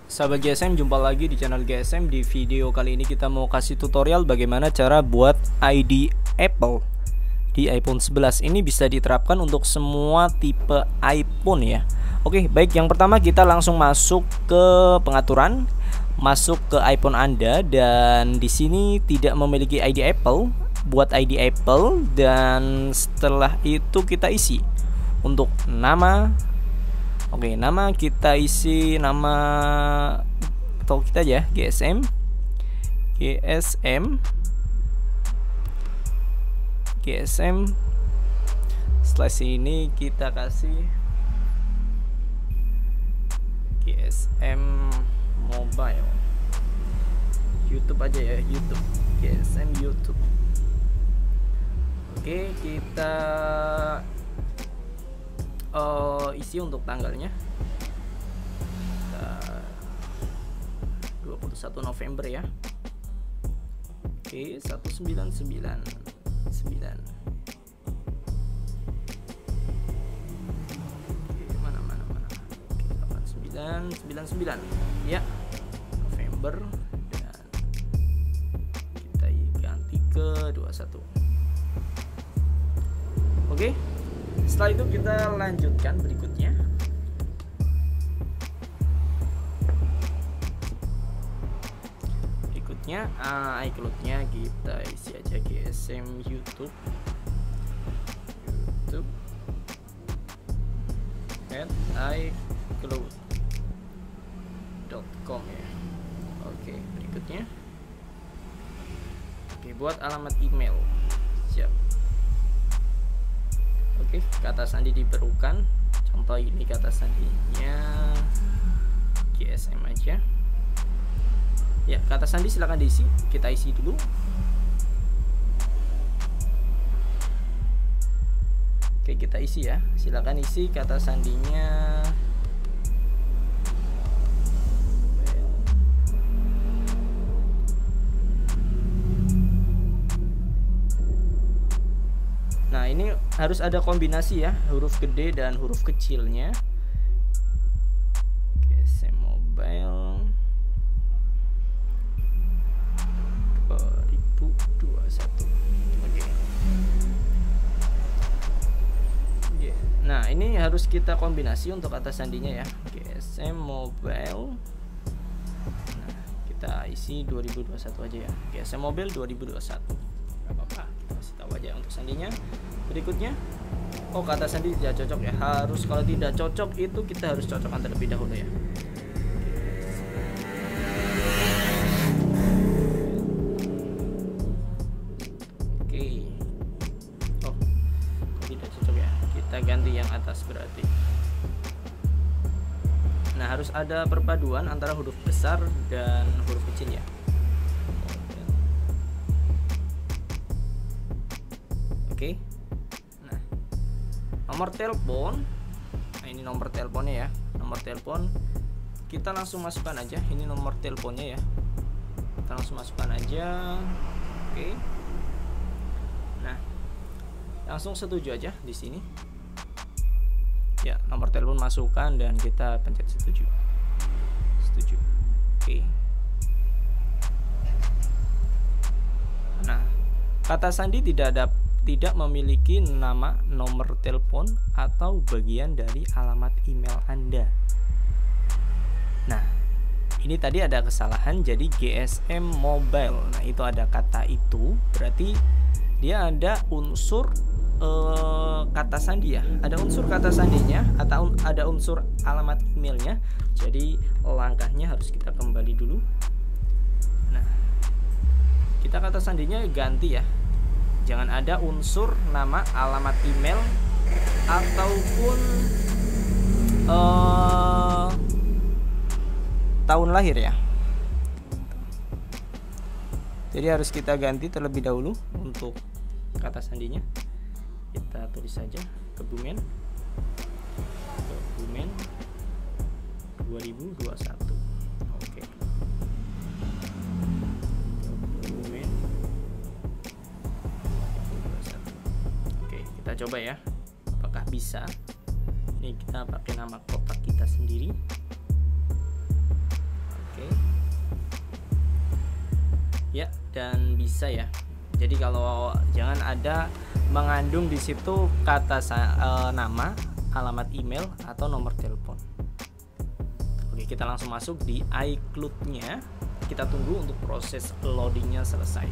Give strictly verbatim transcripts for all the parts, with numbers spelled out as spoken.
Sahabat G S M, jumpa lagi di channel G S M. Di video kali ini kita mau kasih tutorial bagaimana cara buat I D Apple di iPhone sebelas. Ini bisa diterapkan untuk semua tipe iPhone ya. Oke, baik, yang pertama kita langsung masuk ke pengaturan, masuk ke iPhone Anda, dan di sini tidak memiliki I D Apple, buat I D Apple, dan setelah itu kita isi untuk nama. Oke, nama kita isi nama atau kita aja G S M G S M G S M. Setelah sini kita kasih G S M Mobile. YouTube aja ya, YouTube. G S M YouTube. Oke, kita Uh, isi untuk tanggalnya uh, dua puluh satu November ya. Oke, seratus sembilan puluh sembilan sembilan. Oke, mana mana mana. Oke, delapan sembilan sembilan sembilan ya, November, dan kita ganti ke dua puluh satu. Oke, setelah itu kita lanjutkan berikutnya. Berikutnya uh, iCloud-nya kita isi aja G S M YouTube. YouTube at iCloud dot com ya. Oke, berikutnya. Oke, buat alamat email. Siap. Oke, kata sandi diperlukan. Contoh ini kata sandinya G S M aja. Ya, kata sandi silahkan diisi. Kita isi dulu. Oke, kita isi ya. Silakan isi kata sandinya. Nah, ini harus ada kombinasi ya, huruf gede dan huruf kecilnya. G S M Mobile dua ribu dua puluh satu. Oke. Nah, ini harus kita kombinasi untuk kata sandinya ya. G S M Mobile. Nah, kita isi dua ribu dua puluh satu aja ya. G S M Mobile dua ribu dua puluh satu. Gak apa-apa, kita kasih tahu aja untuk sandinya. Berikutnya, oh kata sandi tidak cocok ya. Harus, kalau tidak cocok itu kita harus cocokkan terlebih dahulu ya. Oke. Oh, kok tidak cocok ya? Kita ganti yang atas berarti. Nah, harus ada perpaduan antara huruf besar dan huruf kecil ya. Oke. Nah, nomor telepon. Nah, ini nomor teleponnya ya. Nomor telepon kita langsung masukkan aja. Ini nomor teleponnya ya. Kita langsung masukkan aja. Oke. Nah, langsung setuju aja di sini. Ya, nomor telepon masukkan dan kita pencet setuju. Setuju. Oke. Nah, kata sandi tidak ada tidak memiliki nama, nomor telepon, atau bagian dari alamat email Anda. Nah, ini tadi ada kesalahan, jadi G S M Mobile. Nah, itu ada kata itu, berarti dia ada unsur eh, kata sandi ya. Ada unsur kata sandinya atau ada unsur alamat emailnya. Jadi langkahnya harus kita kembali dulu. Nah, kita kata sandinya ganti ya. Jangan ada unsur nama, alamat email, ataupun uh, tahun lahir ya. Jadi harus kita ganti terlebih dahulu untuk kata sandinya. Kita tulis saja Kebumen, Kebumen dua ribu dua puluh satu. Oke. Kita coba ya, apakah bisa. Ini kita pakai nama kotak kita sendiri. dan bisa ya. Jadi kalau jangan ada mengandung di situ kata e, nama, alamat email atau nomor telepon. Oke, kita langsung masuk di iCloud-nya. Kita tunggu untuk proses loadingnya selesai.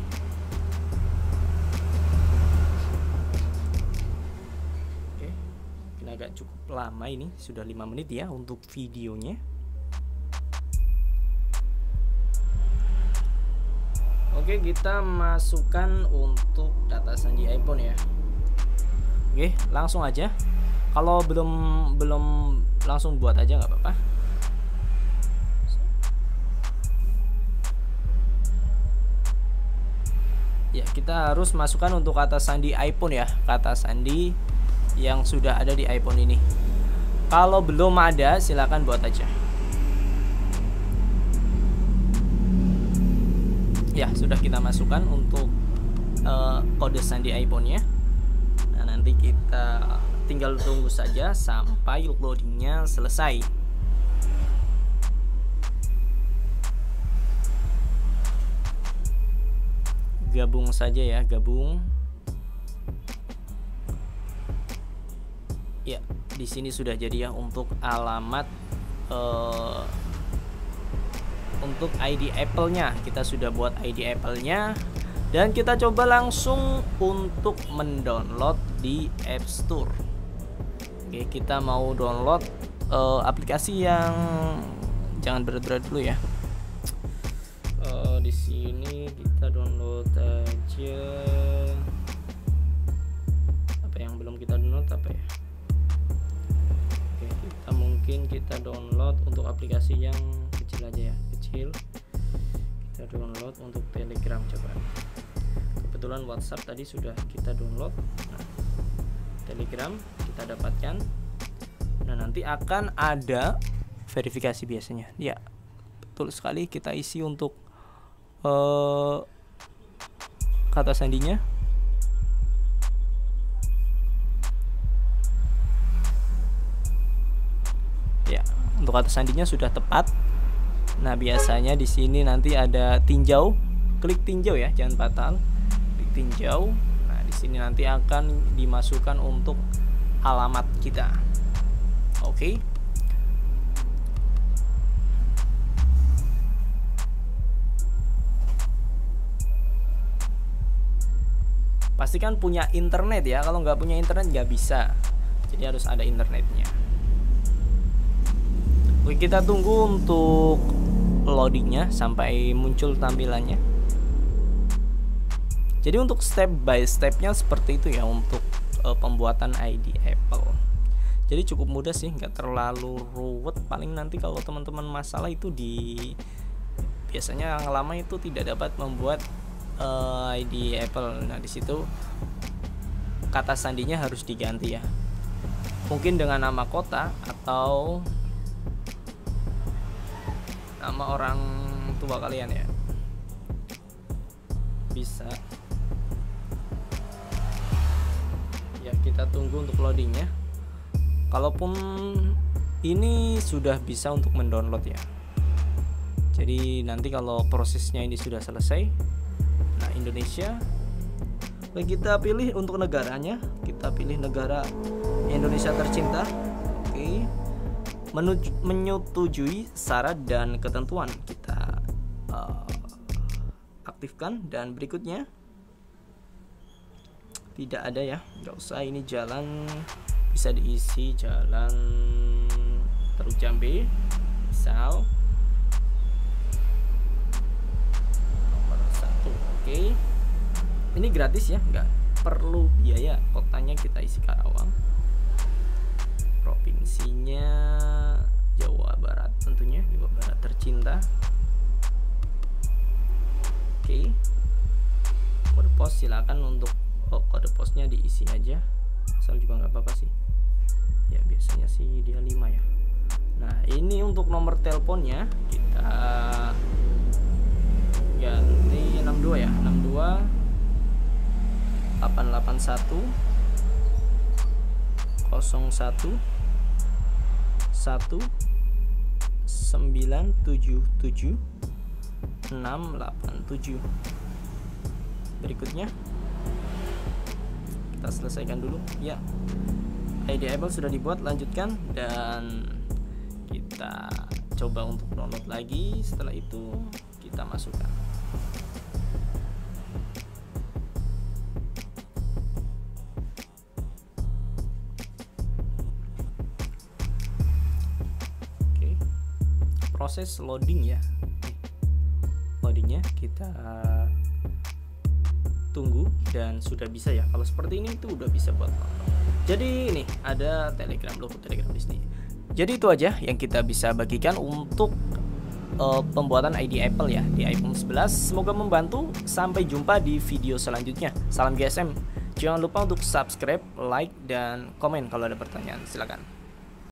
Oke, ini agak cukup lama, ini sudah lima menit ya untuk videonya. Oke, kita masukkan untuk data sandi iPhone ya. Oke, langsung aja. Kalau belum belum langsung buat aja nggak apa-apa. Ya, kita harus masukkan untuk kata sandi iPhone ya, kata sandi yang sudah ada di iPhone ini. Kalau belum ada, silakan buat aja. Ya, sudah kita masukkan untuk uh, kode sandi iPhone-nya. Nah, nanti kita tinggal tunggu saja sampai loadingnya selesai. Gabung saja ya, gabung. Ya, di sini sudah jadi ya untuk alamat uh, untuk I D Apple-nya. Kita sudah buat I D Apple-nya dan kita coba langsung untuk mendownload di App Store. Oke, kita mau download uh, aplikasi yang jangan berat-berat dulu ya. Uh, di sini kita download aja apa yang belum kita download apa ya. Oke, kita mungkin kita download untuk aplikasi yang kecil aja ya, kecil. Kita download untuk Telegram coba. Kebetulan WhatsApp tadi sudah kita download. Nah, Telegram kita dapatkan. Nah, nanti akan ada verifikasi biasanya. Ya, betul sekali, kita isi untuk uh, kata sandinya. Ya, untuk kata sandinya sudah tepat. Nah, biasanya di sini nanti ada tinjau, klik tinjau ya, jangan fatal. Klik tinjau. Nah, di sini nanti akan dimasukkan untuk alamat kita. Oke. Pastikan punya internet ya. Kalau nggak punya internet nggak bisa. Jadi harus ada internetnya. Oke, kita tunggu untuk loadingnya sampai muncul tampilannya. Jadi untuk step by stepnya seperti itu ya untuk uh, pembuatan I D Apple. Jadi cukup mudah sih, nggak terlalu ruwet. Paling nanti kalau teman-teman masalah itu di biasanya yang lama itu tidak dapat membuat uh, I D Apple. Nah, di situ kata sandinya harus diganti ya. Mungkin dengan nama kota atau nama orang tua kalian ya, bisa ya. Kita tunggu untuk loadingnya. Kalaupun ini sudah bisa untuk mendownload ya, jadi nanti kalau prosesnya ini sudah selesai, nah Indonesia, kita pilih untuk negaranya, kita pilih negara Indonesia tercinta. Oke, Menuju, menyetujui syarat dan ketentuan kita uh, aktifkan. Dan berikutnya tidak ada ya, nggak usah. Ini jalan bisa diisi, jalan Terus Jambi misal nomor satu. Oke, ini gratis ya, nggak perlu biaya. Kotanya kita isi Karawang, provinsinya Jawa Barat, tentunya Jawa Barat tercinta. Oke, kode pos silakan untuk oh, kode posnya diisi aja, asal juga nggak apa-apa sih ya, biasanya sih dia lima ya. Nah, ini untuk nomor teleponnya kita ganti enam dua ya, enam dua delapan delapan satu nol satu satu sembilan tujuh tujuh enam delapan tujuh. berikutnya kita selesaikan dulu ya. I D Apple sudah dibuat, lanjutkan, dan kita coba untuk download lagi. Setelah itu kita masukkan. Oke, proses loading ya. Loadingnya kita tunggu dan sudah bisa ya. Kalau seperti ini itu udah bisa buat nonton. Jadi ini ada Telegram, logo Telegram di sini. Jadi itu aja yang kita bisa bagikan untuk uh, pembuatan I D Apple ya di iPhone sebelas. Semoga membantu. Sampai jumpa di video selanjutnya. Salam G S M. Jangan lupa untuk subscribe, like, dan komen kalau ada pertanyaan. Silakan.